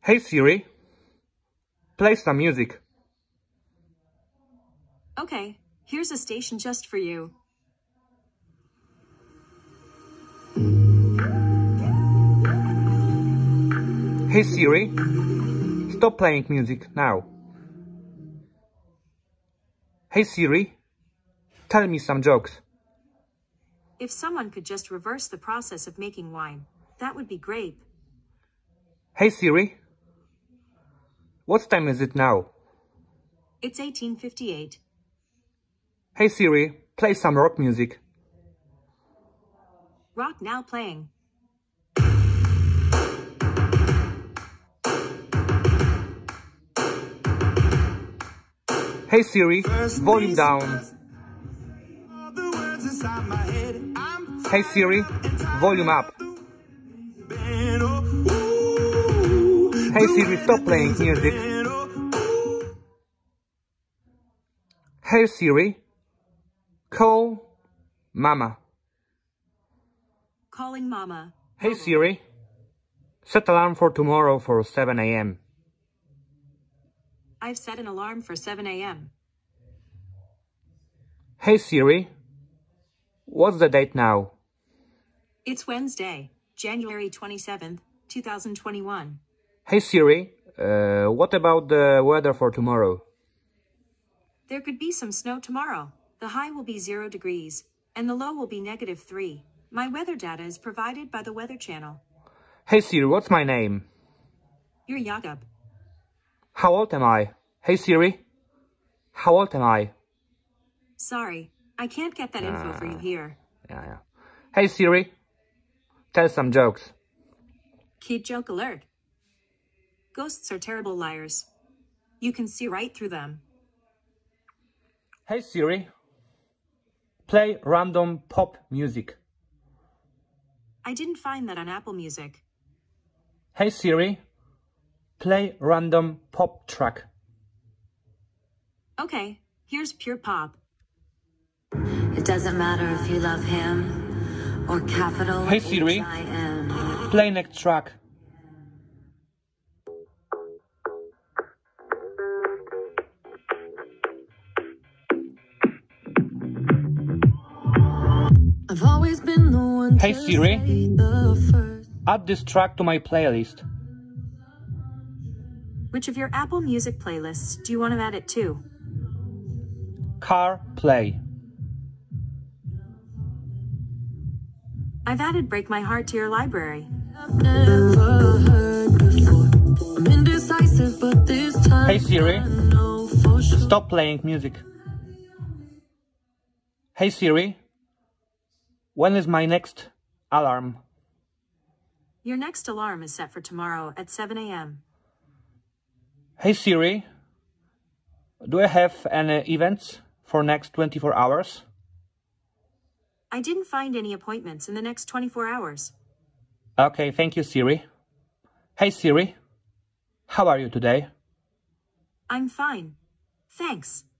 Hey Siri, play some music. Okay, here's a station just for you. Hey Siri, stop playing music now. Hey Siri, tell me some jokes. If someone could just reverse the process of making wine, that would be great. Hey Siri, what time is it now? It's 1858. Hey Siri, play some rock music. Rock now playing. Hey Siri, volume down. Hey Siri, volume up. Hey Siri, stop playing music. Hey Siri, call Mama. Calling Mama. Hey Siri, set alarm for tomorrow for 7 a.m. I've set an alarm for 7 a.m. Hey Siri, what's the date now? It's Wednesday, January 27th, 2021. Hey Siri, what about the weather for tomorrow? There could be some snow tomorrow. The high will be 0 degrees, and the low will be -3. My weather data is provided by the Weather Channel. Hey Siri, what's my name? You're Jakob. How old am I? Hey Siri, how old am I? Sorry, I can't get that info for you here. Yeah. Hey Siri, tell some jokes. Kid joke alert. Ghosts are terrible liars. You can see right through them. Hey Siri, play random pop music. I didn't find that on Apple Music. Hey Siri, play random pop track. Okay, here's pure pop. It doesn't matter if you love him or capital Hey Siri, H-I-M. play next track. I've always been the one Hey to Siri, say the first. add this track to my playlist. Which of your Apple Music playlists do you want to add it to? Car play. I've added Break My Heart to your library. I've never heard before. I'm indecisive, but this time Hey Siri, I know for sure. stop playing music. Hey Siri, when is my next alarm? Your next alarm is set for tomorrow at 7 a.m. Hey Siri, do I have any events for next 24 hours? I didn't find any appointments in the next 24 hours. Okay, thank you Siri. Hey Siri, how are you today? I'm fine. Thanks.